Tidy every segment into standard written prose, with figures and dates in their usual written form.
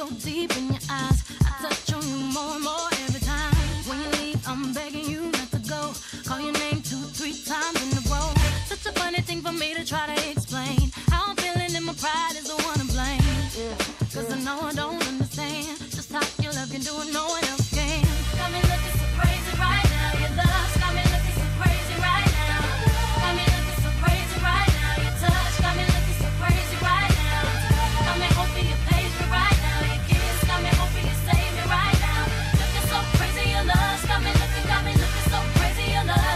so deep in your eyes. I touch on you more and more every time. When you leave, I'm begging you not to go. Call your name 2-3 times in a row. Such a funny thing for me to try to explain. How I'm feeling and my pride is the one to blame. Cause I know I don't understand just how your love can do it, no one else can. Got me looking so crazy right now. Your love's got me looking so crazy right now. Got me looking so crazy right now. Your touch got me looking so crazy right now. Got me hoping you page me right now. Your kiss got me hoping you save me right now. Looking so crazy, your love's got me looking so crazy, your love.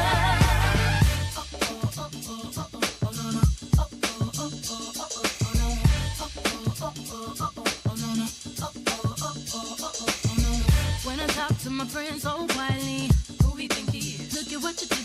When I talk to my friends so quietly, who he think he is? Look at what you do.